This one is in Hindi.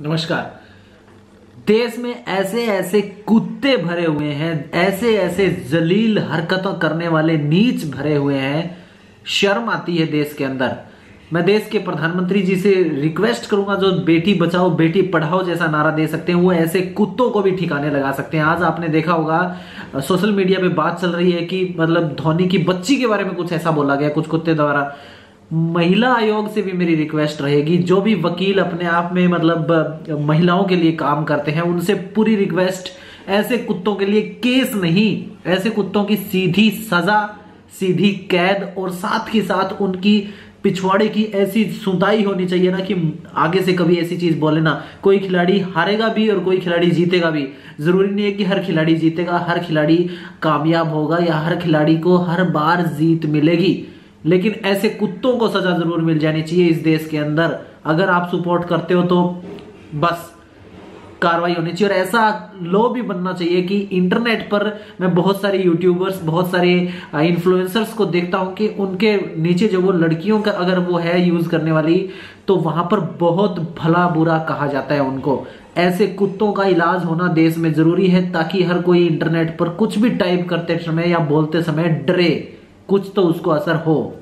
नमस्कार। देश में ऐसे ऐसे कुत्ते भरे हुए हैं, ऐसे ऐसे जलील हरकतों करने वाले नीच भरे हुए हैं, शर्म आती है देश के अंदर। मैं देश के प्रधानमंत्री जी से रिक्वेस्ट करूंगा, जो बेटी बचाओ बेटी पढ़ाओ जैसा नारा दे सकते हैं, वो ऐसे कुत्तों को भी ठिकाने लगा सकते हैं। आज आपने देखा होगा सोशल मीडिया पे बात चल रही है कि मतलब धोनी की बच्ची के बारे में कुछ ऐसा बोला गया कुछ कुत्ते द्वारा। महिला आयोग से भी मेरी रिक्वेस्ट रहेगी, जो भी वकील अपने आप में मतलब महिलाओं के लिए काम करते हैं, उनसे पूरी रिक्वेस्ट, ऐसे कुत्तों के लिए केस नहीं, ऐसे कुत्तों की सीधी सजा, सीधी कैद, और साथ ही साथ उनकी पिछवाड़े की ऐसी सुताई होनी चाहिए ना कि आगे से कभी ऐसी चीज बोले ना। कोई खिलाड़ी हारेगा भी और कोई खिलाड़ी जीतेगा भी। जरूरी नहीं है कि हर खिलाड़ी जीतेगा, हर खिलाड़ी कामयाब होगा या हर खिलाड़ी को हर बार जीत मिलेगी, लेकिन ऐसे कुत्तों को सजा जरूर मिल जानी चाहिए इस देश के अंदर। अगर आप सपोर्ट करते हो तो बस कार्रवाई होनी चाहिए। और ऐसा लॉ भी बनना चाहिए कि इंटरनेट पर मैं बहुत सारे यूट्यूबर्स, बहुत सारे इन्फ्लुएंसर्स को देखता हूं कि उनके नीचे जो वो लड़कियों का अगर वो है यूज करने वाली, तो वहां पर बहुत भला बुरा कहा जाता है उनको। ऐसे कुत्तों का इलाज होना देश में जरूरी है, ताकि हर कोई इंटरनेट पर कुछ भी टाइप करते समय या बोलते समय डरे, कुछ तो उसको असर हो।